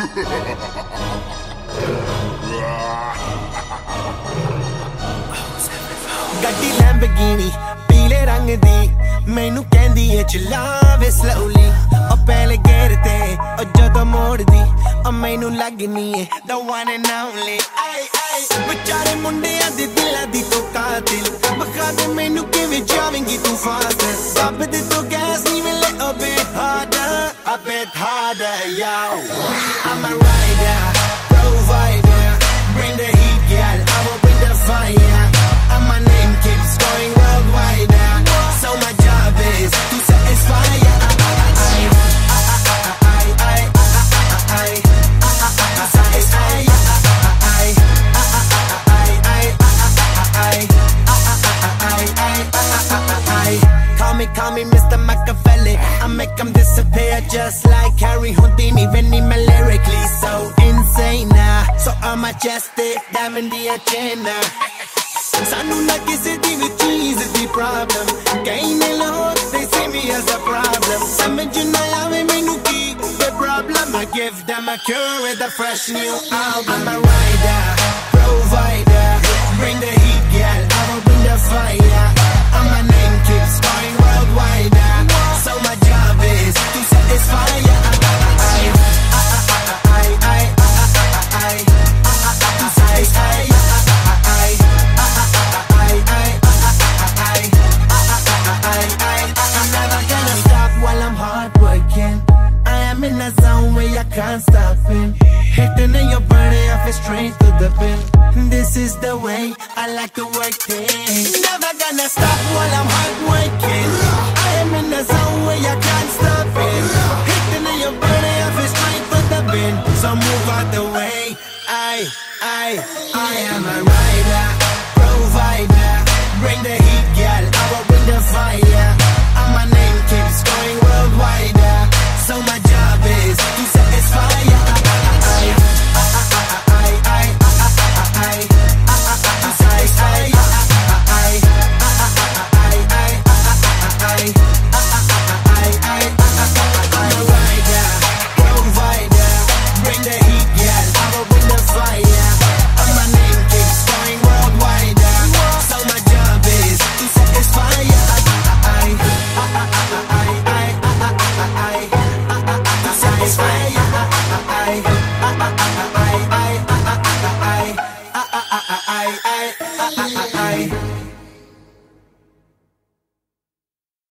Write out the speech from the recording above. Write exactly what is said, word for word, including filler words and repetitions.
ਗੱਡੀ ਲੈਂਬਗੀਨੀ ਪੀਲੇ ਰੰਗ ਦੀ ਮੈਨੂੰ ਕਹਿੰਦੀ ਏ ਚਲਾਵੇ slowly ਉਹ ਪਹਿਲੇ ਗੇਰ ਤੇ ਉਹ ਜਦੋਂ ਮੋੜਦੀ ਉਹ ਮੈਨੂੰ ਲੱਗਨੀ ਏ the one and only ਵਿਚਾਰੇ ਮੁੰਡਿਆਂ ਦੇ ਦਿਲਾਂ ਦੀ ਤੂੰ ਕਾਤਿਲ ਬਖਾ ਦੇ ਮੈਨੂੰ ਕਿਵੇਂ ਜਾਵੇਂਗੀ ਤੂੰ ਫਾਸਟ ਦੱਬ ਦੇ ਤੂੰ ਗੈਸ ਨਹੀਂ ਮਿਲੇ a bit harder a bit harder yo I'm a rider provider bring the heat girl I will bring the fire and my name keeps going worldwide so my job is to satisfy Call me, call me Mister Machiavelli I make them disappear just like Harry Houdini Veni me lyrically so insane now So I'm majestic, diamond the agenda Sanu na kisi di vi cheese di problem Kain ne log, they see me as a problem Samajh na aave mainu ki the problem I give them a cure with a fresh new album I'm a rider, provider Bring the heat, girl, I will bring the fire And my name keeps going worldwide So my job is to satisfy ya I'm never gonna stop while I'm hard working I am in a zone where I can't stop it Hitting in your body, I feel straight to the pin This is the way I like to work things Never gonna stop while I'm hard working